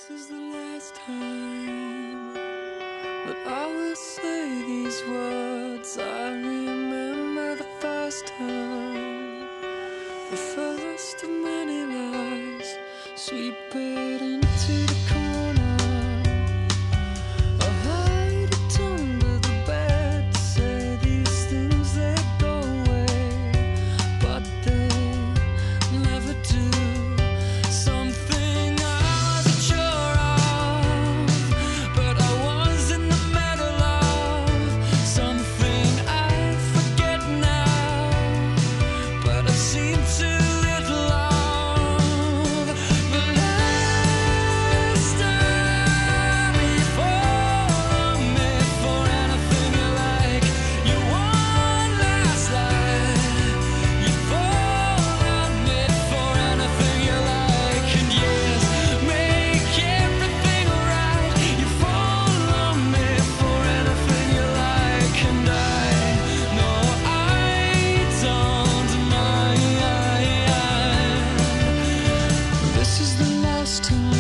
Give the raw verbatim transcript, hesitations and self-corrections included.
This is the last time that I will say these words. I remember the first time, the first of many lies. Sweep it into the corner. I hide it under the bed to say these things that go away, but they never do. Something I wasn't sure of, but I was in the middle of. Something I forget now, but I seem to little of. The last time you fall on me for anything you like, you one last lie. You fall on me for anything you like, and yes, make everything right. You fall on me for anything you like, and I know I don't mind. This is the last time